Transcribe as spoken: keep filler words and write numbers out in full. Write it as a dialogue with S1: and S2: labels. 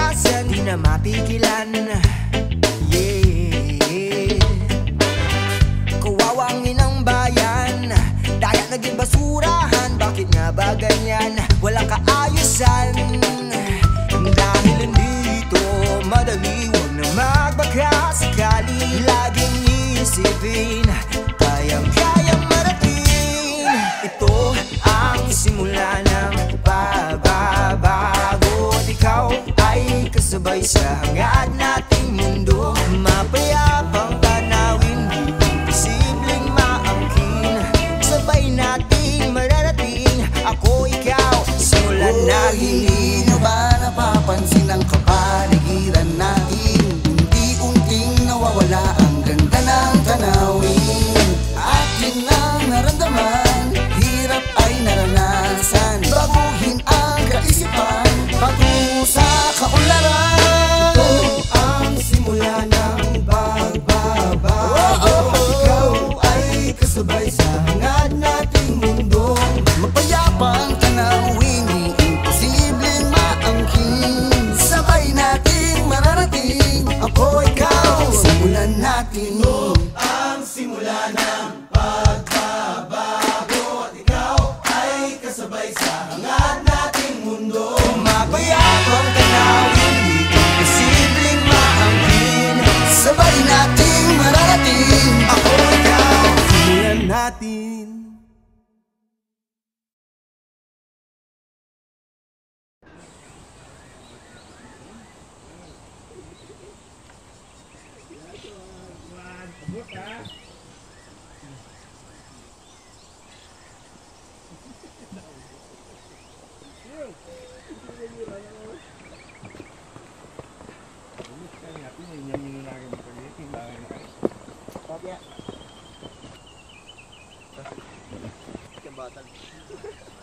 S1: naranasan, di na mapigilan. Yeah, kawawang inang bayan, daya naging basurahan. Bakit nga ba ganyan? Walang kaayusan. Dahil hindi ito madali, huwag na magbaka sakali. Laging isipin, kayang-kayang marating. Ito ang simula ng pagbabago, at ikaw ay kasabay sa hangad nating mundo. Mapayapang tanawin, di imposibleng maangkin. Sabay nating mararating, ako, ikaw, simulan natin.
S2: Hindi nyo ba napapansin ang kapaligiran natin? Unti-unting nawawala ang ganda ng tanawin. Akin ang naramdaman, hirap ay naranasan. Baguhin ang kaisipan, patungo sa kaunlaran.
S1: Ito ang simula ng pagbabago, at ikaw ay kasabay sa hangad nating mundo.
S2: Mapayapang tanawin, di imposibleng maangkin. Sabay nating mararating, ako, ikaw, simulan natin.
S1: Ang simula ng pagbabago, at ikaw ay kasabay sa hangad nating mundo. Mapayapang tanawin, di imposibleng maangkin.
S2: Sabay nating mararating,
S1: Ako, ikaw, simulan natin.
S2: Kembatan.